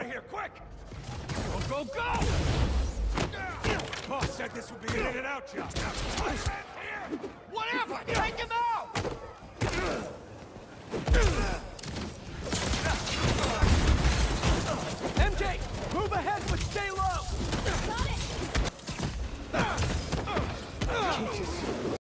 here, quick! Go, go, go! Boss said this would be an in-and-out job. Whatever! Take him out!